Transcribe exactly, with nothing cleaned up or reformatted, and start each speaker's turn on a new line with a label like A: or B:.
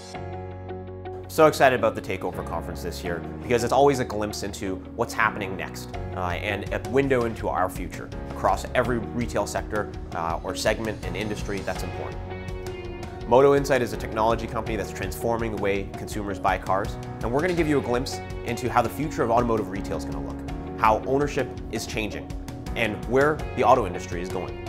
A: So excited about the TakeOver conference this year because it's always a glimpse into what's happening next uh, and a window into our future across every retail sector uh, or segment and industry that's important. Moto Insight is a technology company that's transforming the way consumers buy cars, and we're going to give you a glimpse into how the future of automotive retail is going to look, how ownership is changing, and where the auto industry is going.